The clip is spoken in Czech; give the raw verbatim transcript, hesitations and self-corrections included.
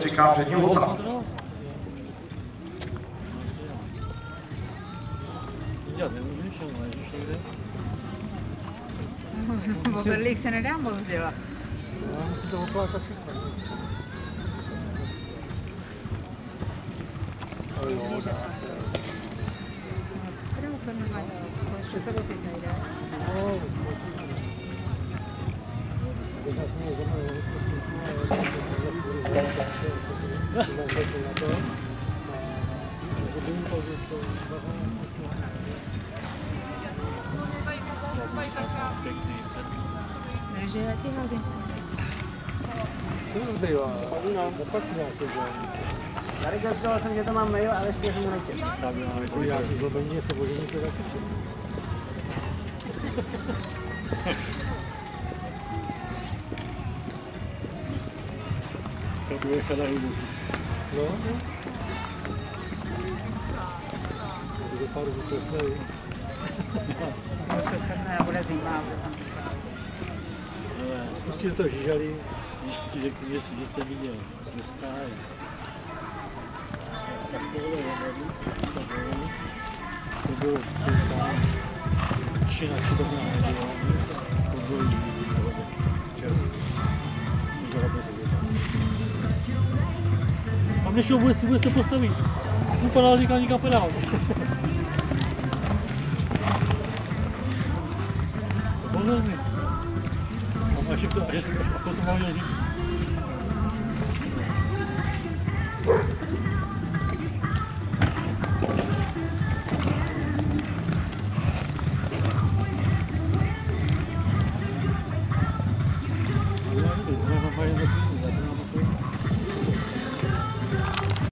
čeká před ním Vltava. V Oberlích se nedá moc dělat. Já musím to oplákat všechno. Ještě se dotyk nejde. Takže jaký hází? Co to zbývá? Zapací nějaký, že? Zaregistroval jsem, že to mám mail, ale ještě jsem to nechtěl. Já to zlobení se božím to zase. To bude chada hubu. No, no. To bude pár zvuků slavy. To se sedne a bude zima. Pustí do toho žížalí. Že, že, že se viděl, že stále. Tak tohle je hodně, to bylo, to bylo půlcá, čina čidovná neděla, to bylo jiný vozek, čerství. To bylo bez zima. A mě šel, bude si, bude se postavit. Upadal říkal nikam pedál. To bylo hrozný. A ještě to, a to jsem vám měl říct.